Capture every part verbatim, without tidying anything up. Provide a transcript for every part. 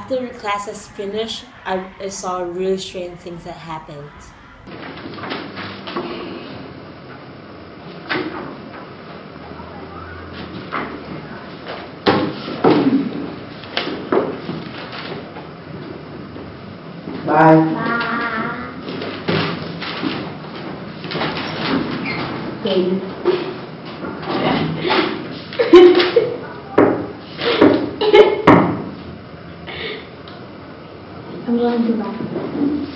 after the classes finished, I, I saw really strange things that happened. Bye. Bye. Okay. I'm going to the bathroom.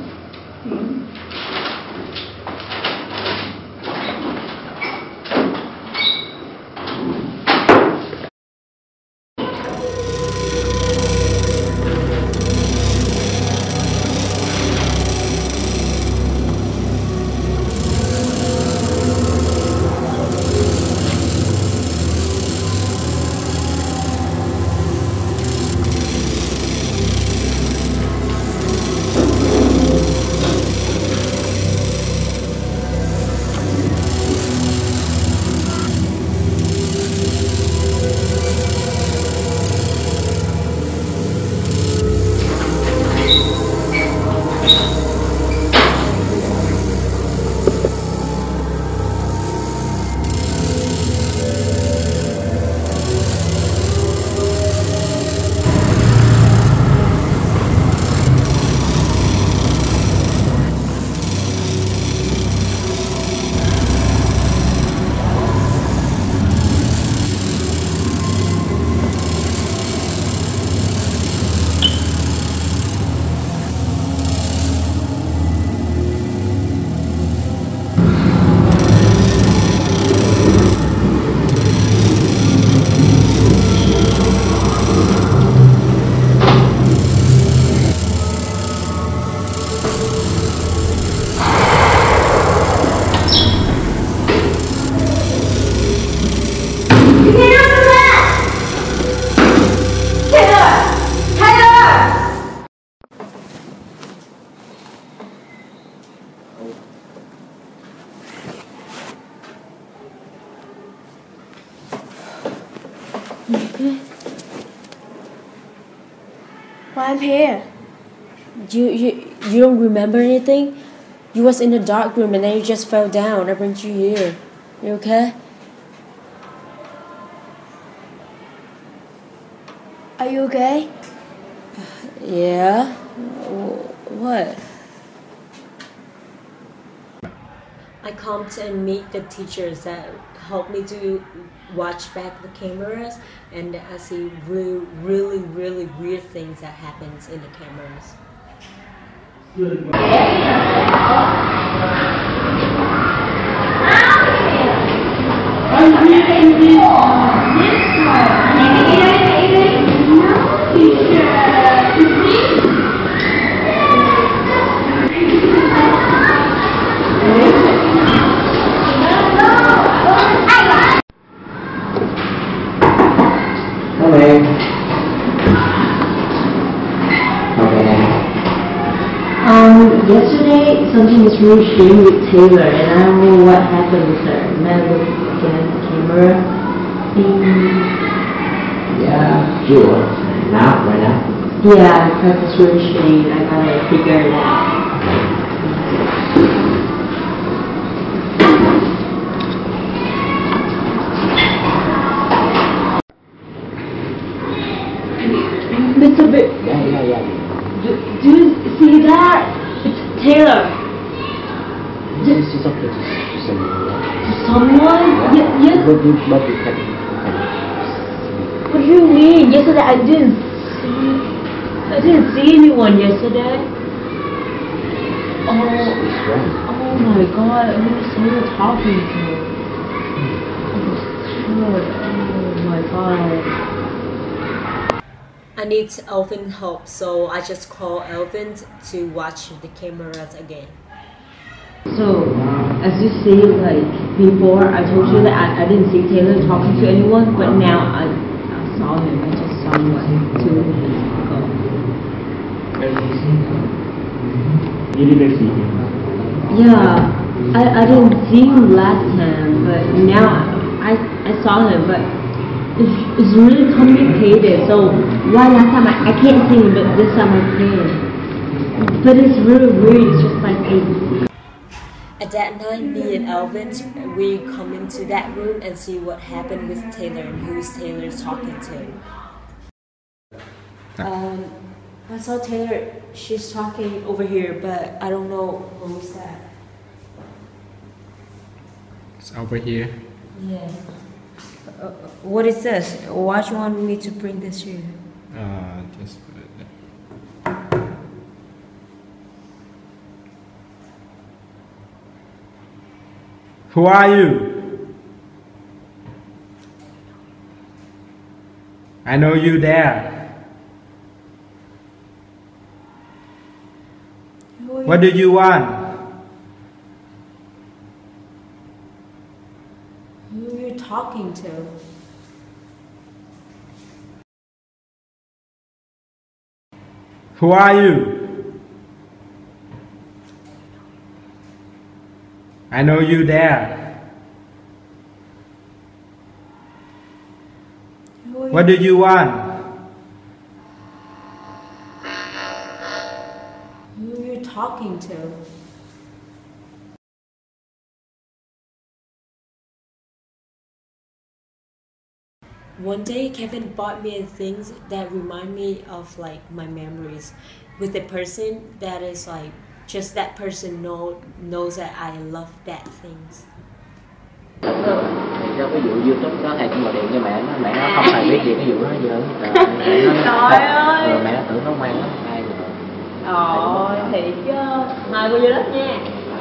Okay. Why I'm here? You, you, you don't remember anything? You was in a dark room and then you just fell down. I brought you here. You okay? Are you okay? Yeah. What? I come to and meet the teachers that help me to watch back the cameras, and I see really, really, really weird things that happens in the cameras. Um, yesterday something was really strange with Taylor, and I don't know what happened with her. May I look again at the camera? Please? Yeah, sure. Now, right now? Yeah, because it's really strange. I gotta figure it out. Mister B. Yeah, yeah, yeah. Do, do you see that? It's Taylor. This is okay to, to someone. Yeah. Someone? Yeah. Ye- yes. But you, but you can, you can. What do you mean? Yesterday I didn't see. I didn't see anyone yesterday. Oh. It's right. Oh my God! Who is Taylor talking to? Oh, oh my God. I need Elvin help, so I just call Elvin to watch the cameras again. So, as you see, like before, I told you that I, I didn't see Taylor talking to anyone, but now I, I saw him. I just saw him like two minutes ago. You didn't see him? Yeah, I, I didn't see him last time, but now I, I saw him, but it's, it's really complicated. So why last time I, I can't sing, but this time I can. But it's really weird. It's just like A B C. At that night, me and Alvin, we come into that room and see what happened with Taylor and who's Taylor's talking to. Um, I saw Taylor, she's talking over here, but I don't know who's that. It's over here. Yeah. Uh, what is this? Why do you want me to bring this here? Uh, just put it there. Who are you? I know you there. What do you want? Who are you talking to? Who are you? I know you there. What do you want? Who are you talking to? One day, Kevin bought me things that remind me of like my memories with a person that is like just that person know knows that I love that things. Cho ví dụ YouTube có thầy cũng gọi điện cho mẹ nó, mẹ nó không hề biết gì cái vụ đó giờ mẹ nó Trời ơi. ừ, mẹ nó tưởng nó ngoan lắm ai rồi. Ôi thiệt chứ. Mời cô vô lớp nha.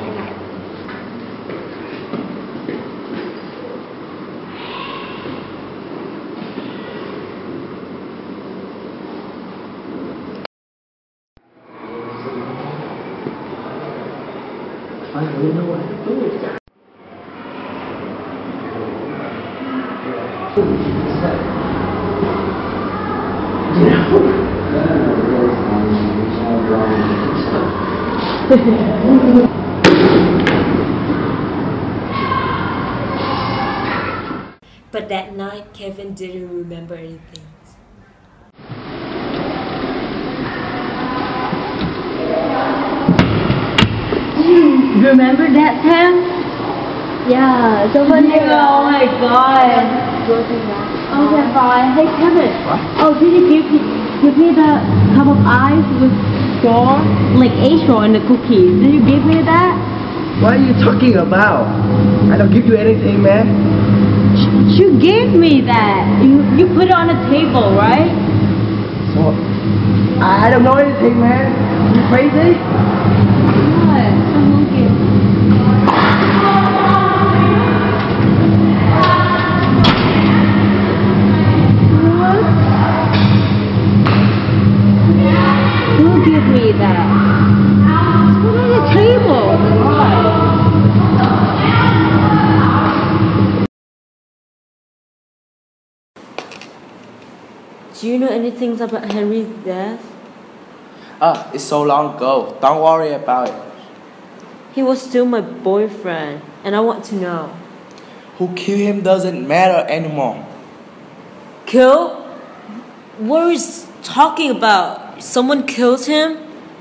But that night, Kevin didn't remember anything. You remember that time? Yeah, it's over there. Oh my god. Okay, fine. Hey Kevin. What? Oh, did you give me, give me the cup of ice with straw? Like a straw and the cookies. Did you give me that? What are you talking about? I don't give you anything, man. You gave me that. You you put it on the table, right? So, I I don't know anything, man. You crazy? What? Someone give. What? Who gave me that? Put it on the table. What? Do you know anything about Henry's death? Oh, it's so long ago. Don't worry about it. He was still my boyfriend, and I want to know. Who killed him doesn't matter anymore. Kill? What is talking about? Someone killed him?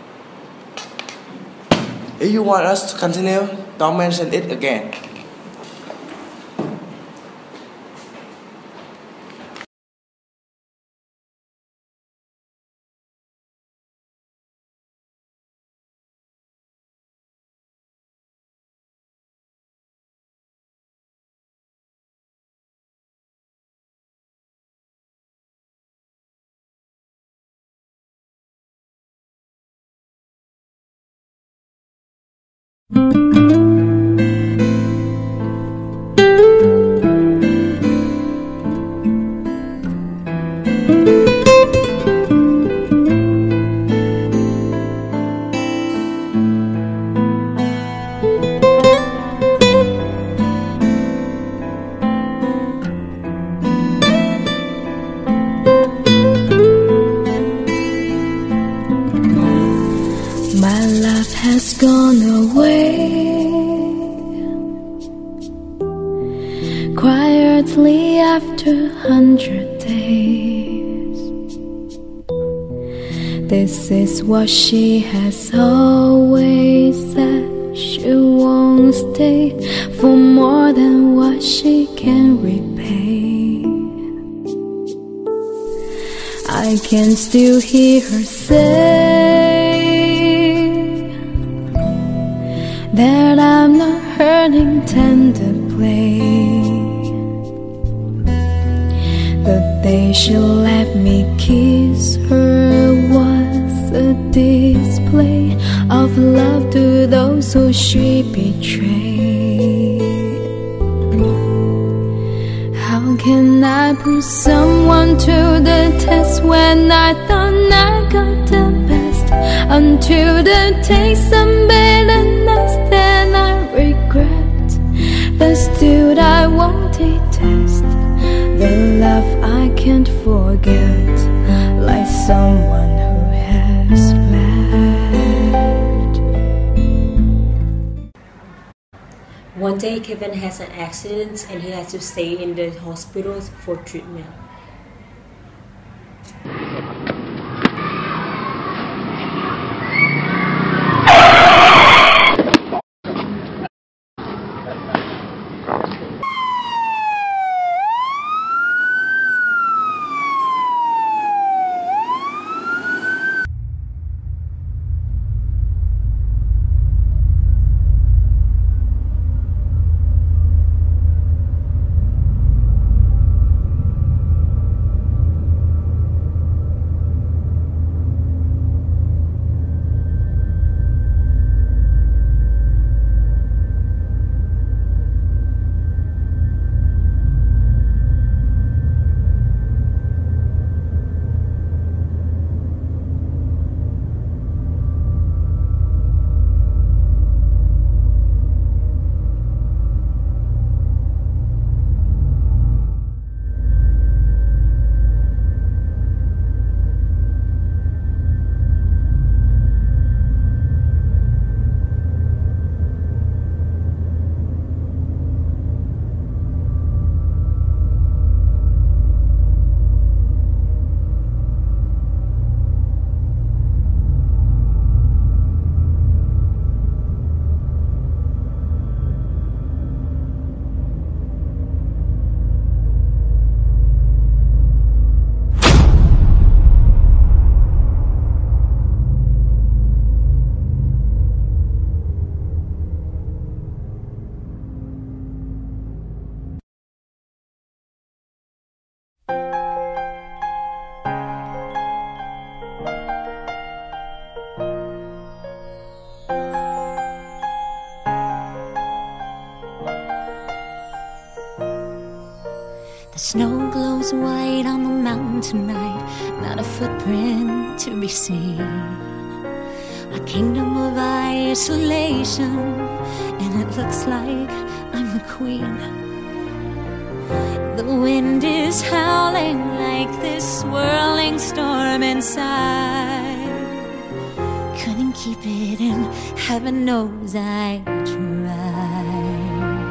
If you want us to continue, don't mention it again. My love has gone away. Quiet monthly after hundred days. This is what she has always said. She won't stay for more than what she can repay. I can still hear her say that I'm not hurting tender play. The day she let me kiss her was a display of love to those who she betrayed. How can I put someone to the test when I thought I got the best? Until the taste of bitterness, then I regret. But still I won't detest the love I can't forget, like someone who has left. One day Kevin has an accident and he has to stay in the hospital for treatment. The snow glows white on the mountain tonight, not a footprint to be seen. A kingdom of isolation, and it looks like I'm the queen. The wind is howling like this swirling storm inside. Couldn't keep it in, heaven knows I tried.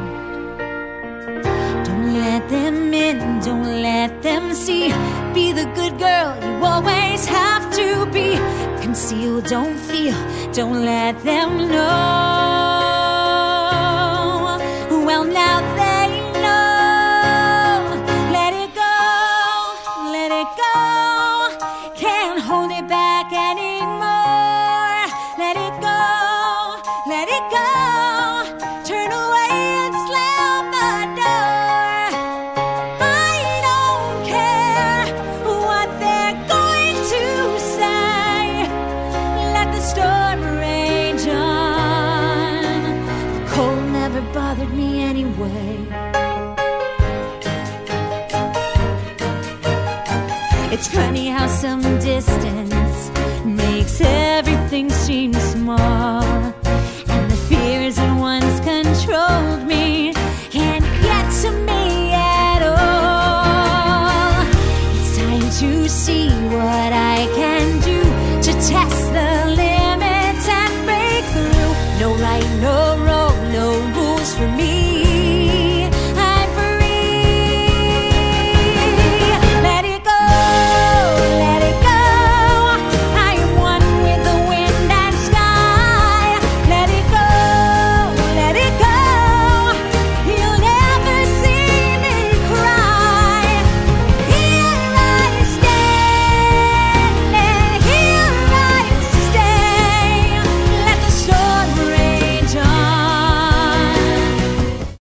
Don't let them in, don't let them see. Be the good girl you always have to be. Conceal, don't feel, don't let them know. Well, now they know. Let it go, let it go. Can't hold it back anymore. Let it go, let it go. Turn away and slam the door. I don't care what they're going to say. Let the storm rage on. The cold never bothered me anyway. It's funny how some distance